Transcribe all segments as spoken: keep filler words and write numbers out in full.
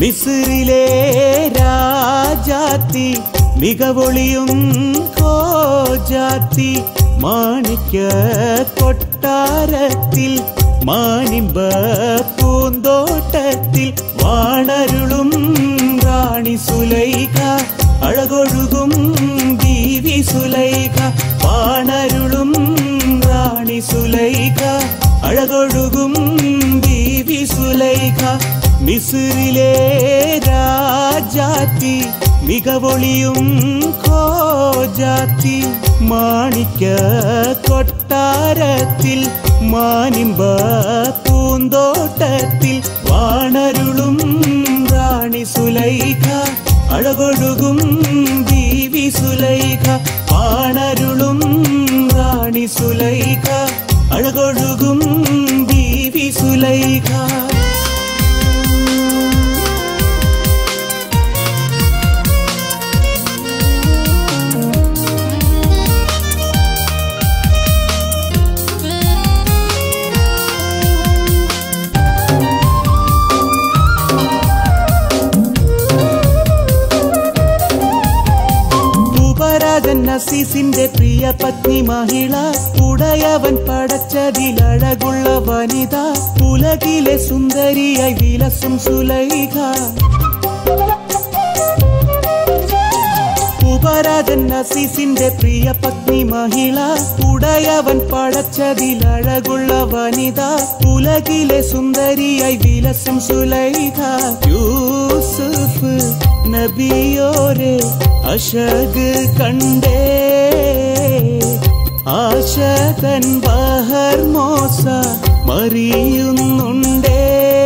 മിസ്രിലെ രാജാത്തി മികവൊളിയും കോജാത്തി മാണിക്യ കൊട്ടാരത്തിൽ മാനിമ്പ പൂന്തോട്ടത്തിൽ വാണരുളും റാണി സുലൈഖ അഴകൊഴുകും ബീവി സുലൈഖ വാണരുളും റാണി സുലൈഖ അഴകൊഴുകും ബീവി സുലൈഖ മിസ്രിലെ രാജാത്തി മികവൊളിയും കോജാത്തി മാണിക്യ കൊട്ടാരത്തിൽ മാനിമ്പ പൂന്തോട്ടത്തിൽ വാണരുളും റാണി സുലൈഖ അഴകൊഴുകും ബീവി സുലൈഖ വാണരുളും റാണി സുലൈഖ അഴകൊഴുകും ബീവി സുലൈഖ. നസീസിന്റെ പ്രിയ പത്നി മഹിള ഉടയവൻ പടച്ചതിലഴകുള്ള വനിത ഉലകിലെ സുന്ദരിയായി വിലസും സുലൈഖ. ഉപരാജൻ നസീസിന്റെ പ്രിയ പത്നി മഹിള ഉടയവൻ പടച്ചതിലഴകുള്ള വനിത ഉലകിലെ സുന്ദരിയായി വിലസും സുലൈഖ. യൂസുഫ് നബിയോരെ അശക് കണ്ടേ ആശകൻ ബഹർ മോസ മറിയുന്നുണ്ടേ.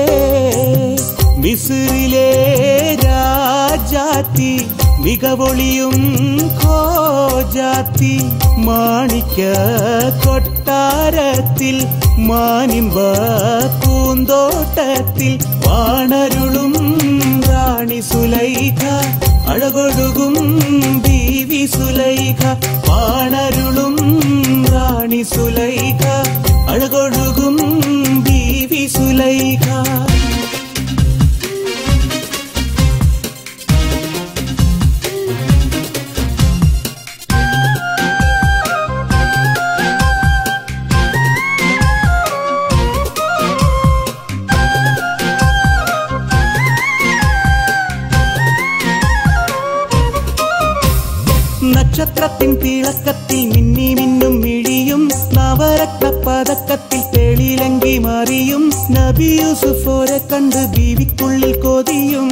മിസ്രിലെ രാജാത്തി മികവൊളിയും കോജാത്തി മാണിക്യ കൊട്ടാരത്തിൽ മാനിമ്പ പൂന്തോട്ടത്തിൽ വാണരുളും റാണി സുലൈഖ അഴകൊഴുകും ബീവി സുലൈഖ വാണരുളും റാണി സുലൈഖ അഴകൊഴുകും ബീവി സുലൈഖ. നക്ഷത്രത്തിൻ തിളക്കത്തിൽ മിന്നി മിന്നും മിഴിയും നവരത്ന പതക്കത്തിൽ തെളിലങ്കി മാറിയും നബി യൂസുഫോരെ കണ്ട് ബീവിക്കുള്ളിൽ കൊതിയും.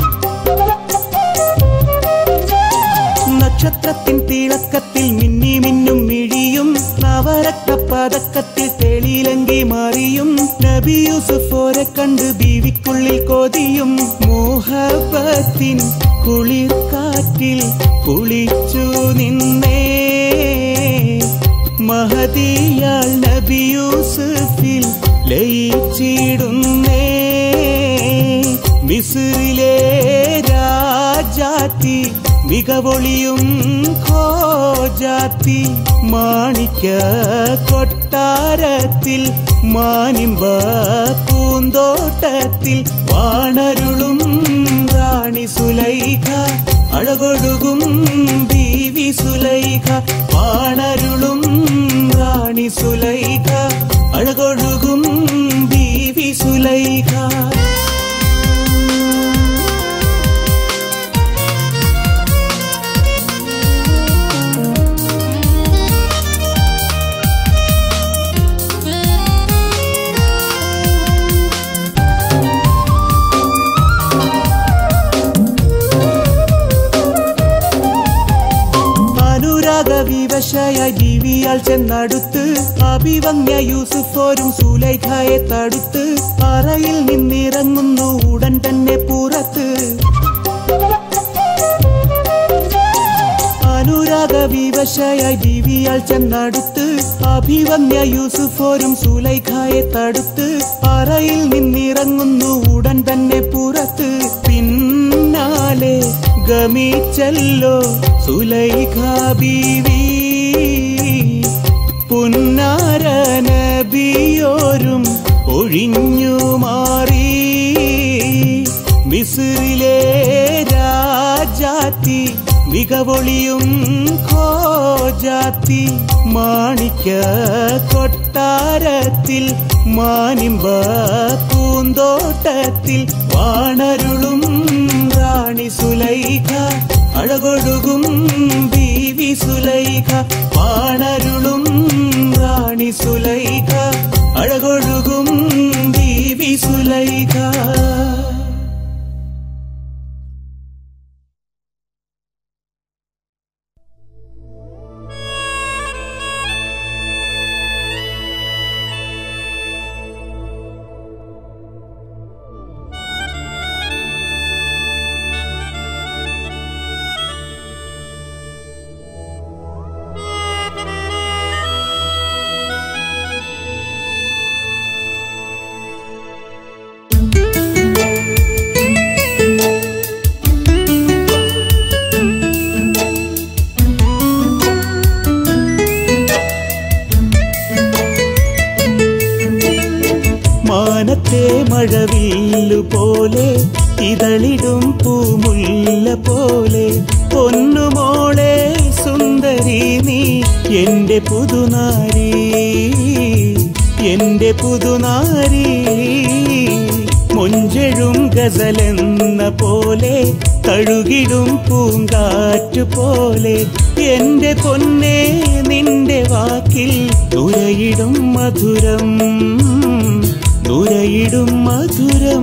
നക്ഷത്രത്തിൻ തിളക്കത്തിൽ മിന്നി മിന്നും മിഴിയും നവരത്ന പതക്കത്തിൽ തെളിലങ്കി മാറിയും നബി യൂസുഫോരെ കണ്ട് ബീവിക്കുള്ളിൽ കൊതിയും. മോഹബത്തിൻ കുളിർക്കാറ്റിൽ കുളിച്ചു നിന്നേ മഹദിയാൾ നബി യൂസുഫിൽ ലയിച്ചിടുന്നേ. മിസ്രിലെ രാജാത്തി മികവൊളിയും കോജാത്തി മാണിക്യ കൊട്ടാരത്തിൽ മാനിമ്പ പൂന്തോട്ടത്തിൽ വാണരുളും റാണി സുലൈഖ അഴകൊഴുകും ബീവി സുലൈഖ വാണരുളും റാണി സുലൈഖ അഴകൊഴുകും ബീവി സുലൈഖ. വിവശയായി ബീവിയാൾ ചെന്നടുത്ത് അഭിവന്യ യൂസുഫോരും സുലൈഖയെ തടുത്ത് അറയിൽ നിന്നിറങ്ങുന്നു ഉടൻ തന്നെ പുറത്ത്. അനുരാഗ വിവശയായി ബീവിയാൾ ചെന്നടുത്ത് അഭിവന്യ യൂസുഫോരും സുലൈഖയെ തടുത്ത് അറയിൽ നിന്നിറങ്ങുന്നു ഉടൻ തന്നെ പുറത്ത്. പിന്നാലെ ഗമിച്ചല്ലോ സുലൈഖ ബീവി പുന്നാര നബിയോരും ഒഴിഞ്ഞു മാറി. മിസ്രിലെ രാജാത്തി മികവൊളിയും ഖോജാത്തി മാണിക്യ കൊട്ടാരത്തിൽ മാനിമ്പ പൂന്തോട്ടത്തിൽ വാണരുളും റാണി സുലൈഖ അഴകൊഴുകും ബീവി സുലൈഖ വാണരുളും റാണി സുലൈഖ അഴകൊഴുകും ബീവി സുലൈഖ. മാനത്തെ മഴവില്ലു പോലെ ഇതളിടും പൂമുല്ല പോലെ പൊന്നുമോളെ സുന്ദരി നീ എന്റെ പുതുനാരി എന്റെ പുതുനാരി. മൊഞ്ചെഴും ഗസലെന്ന പോലെ തഴുകിടും പൂങ്കാറ്റു പോലെ എന്റെ പൊന്നേ നിന്റെ വാക്കിൽ നുരയിടും മധുരം നുരയിടും മധുരം.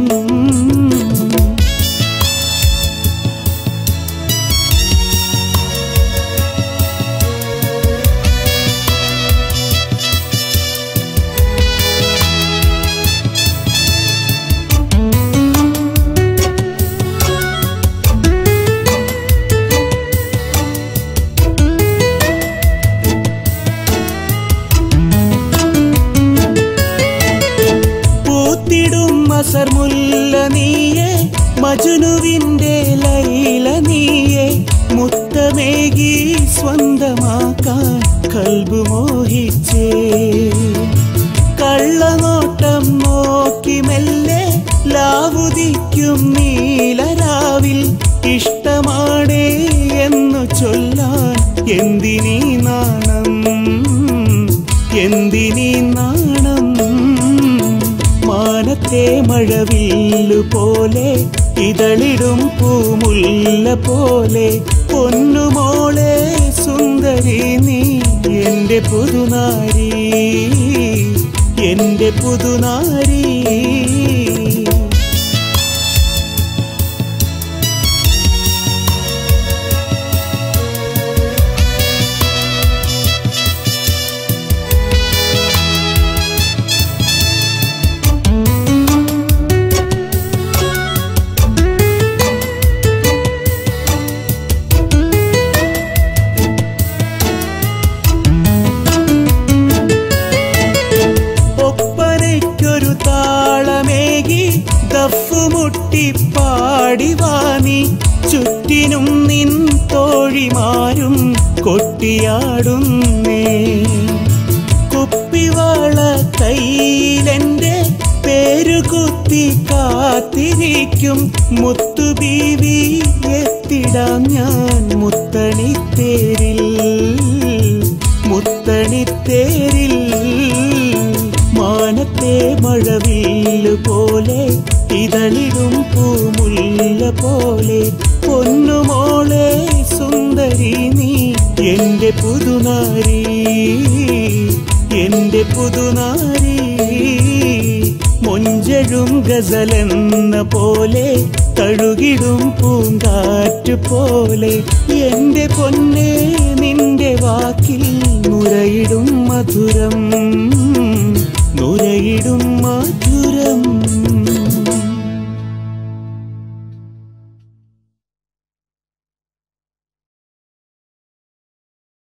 മസർമുല്ല നീയെ മജ്നുവിന്റെ ലൈല നീയെ മുത്തമേകി സ്വന്തമാക്കാൻ കൽബ് മോഹിച്ചേ. കള്ളനോട്ടം നോക്കി മെല്ലെ ലാവുദിക്കും നീലരാവിൽ ഇഷ്ടമാണേ എന്നു ചൊല്ലാൻ എന്തിനീ നാണം എന്തിനീ നാണം. മാനത്തെ മഴവില്ലു പോലെ ഇതളിടും പൂമുല്ല പോലെ പൊന്നുമോളെ സുന്ദരി നീ എന്റെ പുതുനാരി എന്റെ പുതുനാരി. പാടിവാനി ചുറ്റിനും നിൻ തോഴിമാരും കൊട്ടിയാടുന്നേ. കുപ്പിവാള കയ്യിലെന്റെ പേരുകുത്തി കാത്തിരിക്കും മുത്തുബീവി എത്തിടാം ഞാൻ മുത്തണിത്തേരിൽ മുത്തണിത്തേരിൽ. മാനത്തെ മഴവില്ലു പോലെ ഇതളിടും പൂമുല്ല പോലെ പൊന്നുമോളെ സുന്ദരി നീ എന്റെ പുതുനാരി എന്റെ പുതുനാരി. മൊഞ്ചെഴും ഗസലെന്ന പോലെ തഴുകിടും പൂങ്കാറ്റു പോലെ എന്റെ പൊന്നേ നിന്റെ വാക്കിൽ നുരയിടും മധുരം നുരയിടും മധുരം.